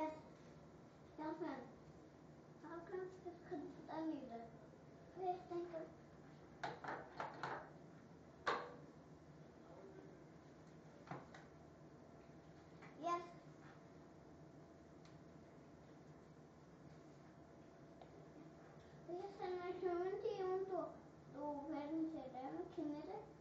Yes. Jasmine, how come this couldn't stand either? Please, thank you. Yes. Please send my human to you to where we said I'm a